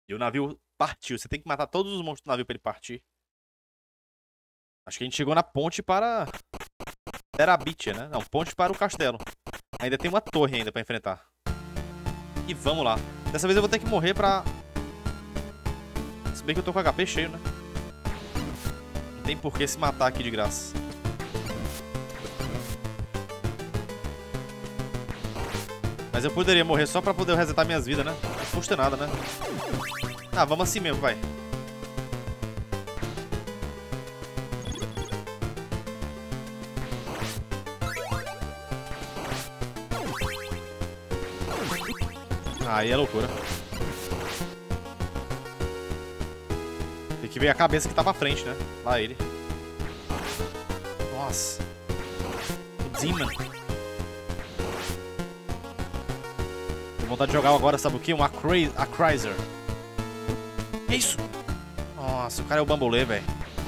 E o navio partiu. Você tem que matar todos os monstros do navio pra ele partir. Acho que a gente chegou na ponte para Terabithia, né? Não, ponte para o castelo. Ainda tem uma torre ainda pra enfrentar. E vamos lá. Dessa vez eu vou ter que morrer pra... Se bem que eu tô com HP cheio, né? Não tem por que se matar aqui de graça. Mas eu poderia morrer só pra poder resetar minhas vidas, né? Não custa nada, né? Ah, vamos assim mesmo, vai. Aí é loucura. Tem que ver a cabeça que tá pra frente, né? Lá ele. Nossa. O Demon. Tenho vontade de jogar agora, sabe o que? A Chrysler. Que isso? Nossa, o cara é o Bambolê, velho.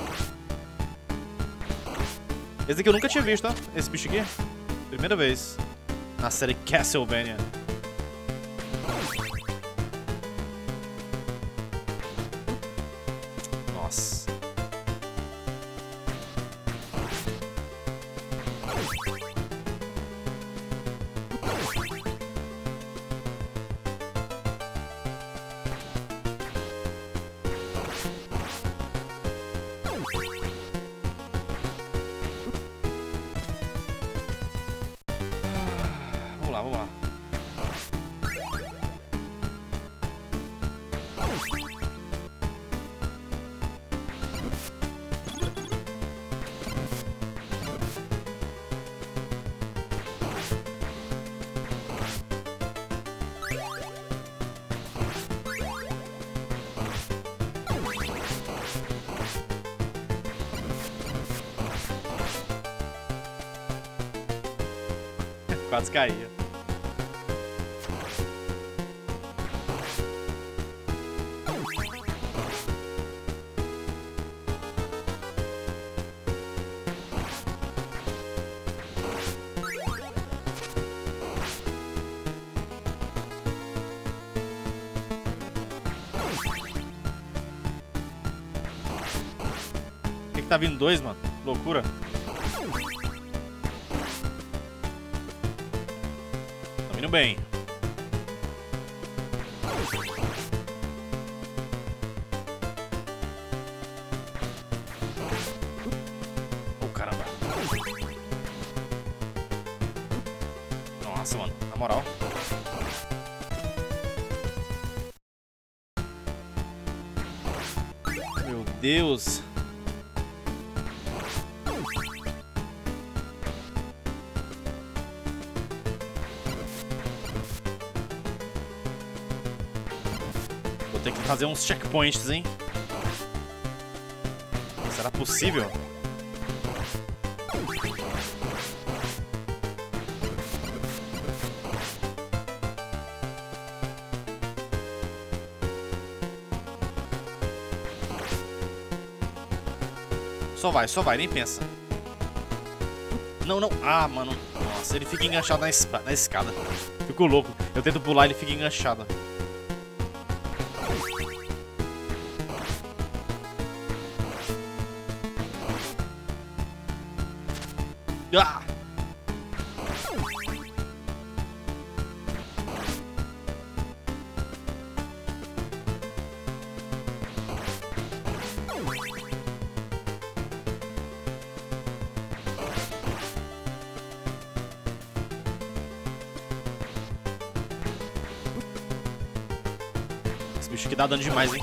Esse aqui eu nunca tinha visto, ó. Esse bicho aqui. Primeira vez. Na série Castlevania. Nossa. Vamos lá, vamos lá. Quase caía. Por que tá vindo dois, mano? Loucura. Tá vindo bem. Oh, caramba. Nossa, mano. Na moral. Meu Deus. Vou ter que fazer uns checkpoints, hein? Será possível? Só vai, nem pensa. Não, não. Ah, mano. Nossa, ele fica enganchado na escada. Fico louco. Eu tento pular e ele fica enganchado. Ah! Esse bicho aqui dá dano demais, hein?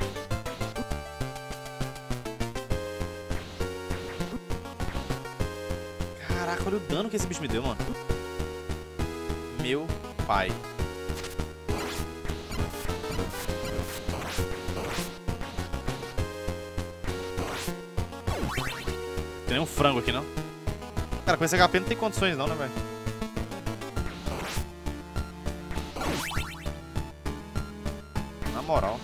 Caraca, olha o dano que esse bicho me deu, mano. Meu pai. Tem nenhum frango aqui, não? Cara, com esse HP não tem condições não, né, velho? Na moral.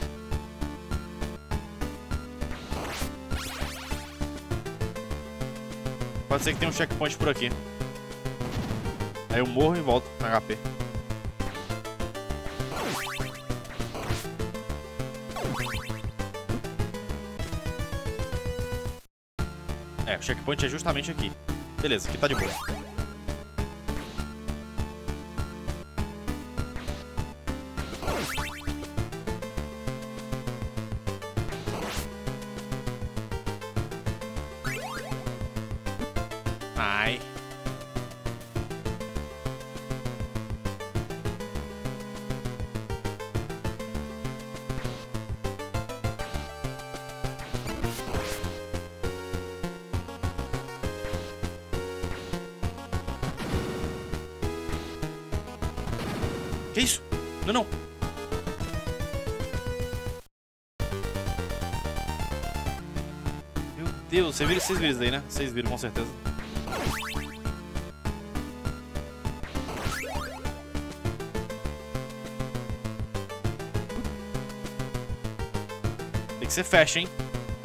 Pode ser que tenha um checkpoint por aqui. Aí eu morro e volto no HP. É, o checkpoint é justamente aqui. Beleza, aqui tá de boa. Ai. Que isso? Não, não. Meu Deus, vocês viram isso daí, né? Vocês viram com certeza. Tem que ser fast, hein?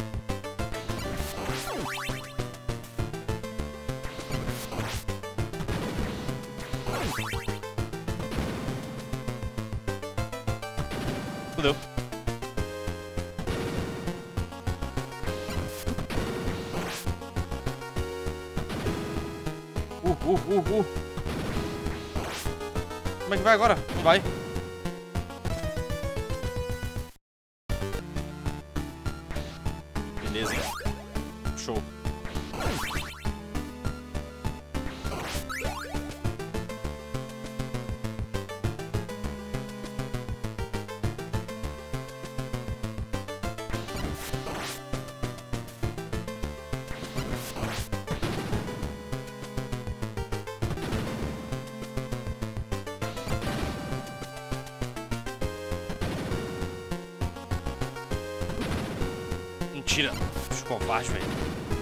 Fudeu. Como é que vai agora? Não vai. Beleza, hein? Show. Mentira. Os covardes, velho.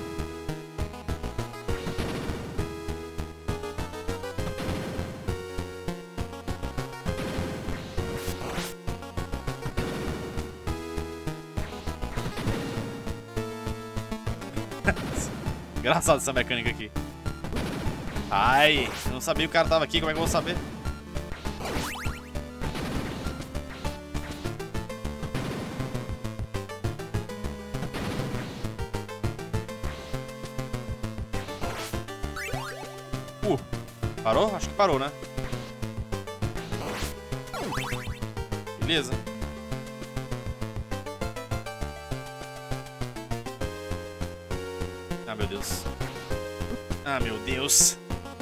Engraçado essa mecânica aqui. Ai, eu não sabia que o cara tava aqui, como é que eu vou saber? Parou? Acho que parou, né? Beleza. Ah, meu Deus. Ah, meu Deus.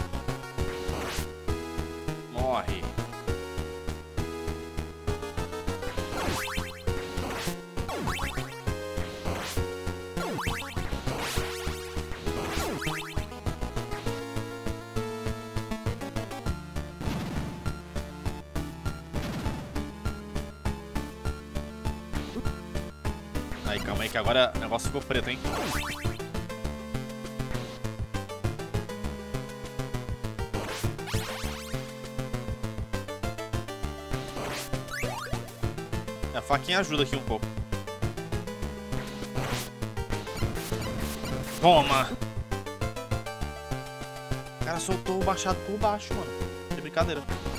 Morre. Aí, calma aí que agora o negócio ficou preto, hein? A faquinha ajuda aqui um pouco. Toma! O cara soltou o machado por baixo, mano. De brincadeira.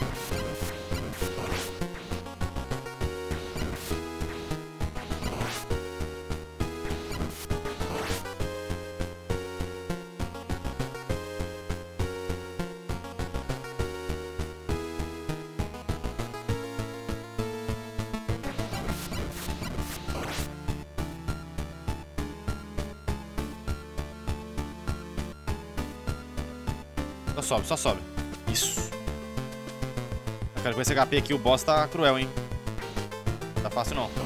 Só sobe, só sobe. Isso. Eu quero com esse HP aqui, o boss tá cruel, hein? Não tá fácil, não.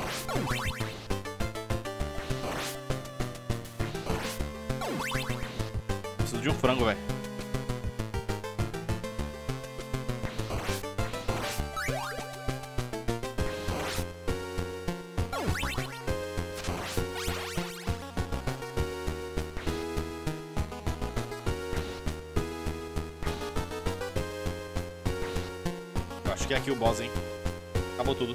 Preciso de um frango, velho. Acho que é aqui o boss, hein? Acabou tudo.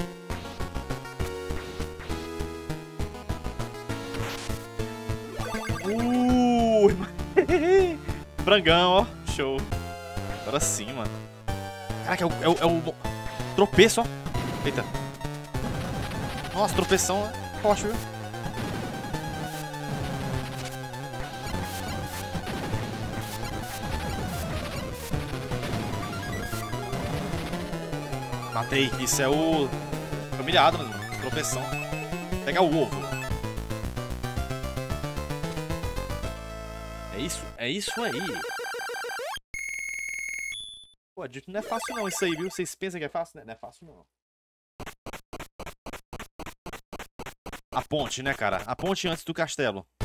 Frangão, ó. Show. Agora sim, mano. Caraca, é o tropeço, ó. Eita. Nossa, tropeção é forte, viu? Matei. Isso é o familiado, mano. Tropeção. Pegar o ovo. É isso aí. Pô, dito não é fácil não isso aí, viu? Vocês pensam que é fácil? Não é fácil não. A ponte, né, cara? A ponte antes do castelo.